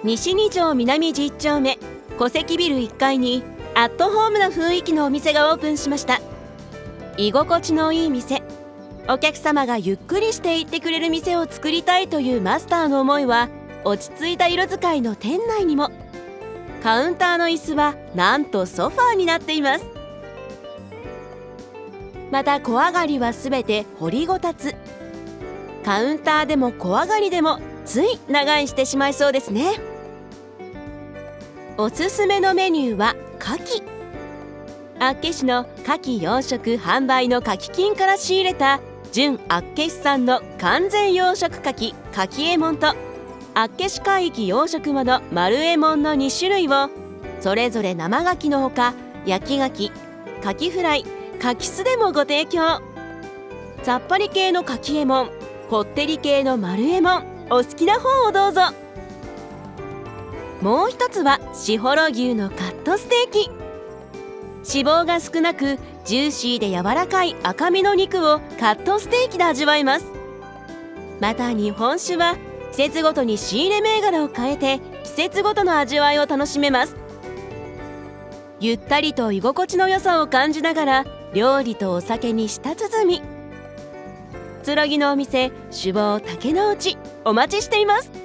西2条南10丁目戸籍ビル1階にアットホームな雰囲気のお店がオープンしました。居心地のいい店、お客様がゆっくりしていってくれる店を作りたいというマスターの思いは落ち着いた色使いの店内にも。カウンターの椅子はなんとソファーになっています。また小上がりはすべて掘りごたつ。カウンターでも小上がりでもつい長居してしまいそうですね。おすすめのメニューは牡蠣。厚岸の牡蠣養殖販売の牡蠣金から仕入れた純厚岸産の完全養殖牡蠣牡蠣えもんと厚岸海域養殖もの丸えもんの2種類をそれぞれ生牡蠣のほか焼き牡蠣、牡蠣フライ、牡蠣酢でもご提供。さっぱり系の牡蠣えもん、こってり系の丸えもん、お好きな方をどうぞ。もう一つは士幌牛のカットステーキ。脂肪が少なくジューシーで柔らかい赤身の肉をカットステーキで味わえます。また日本酒は季節ごとに仕入れ銘柄を変えて季節ごとの味わいを楽しめます。ゆったりと居心地の良さを感じながら料理とお酒に舌鼓み。くつろぎのお店、酒坊竹之内、お待ちしています。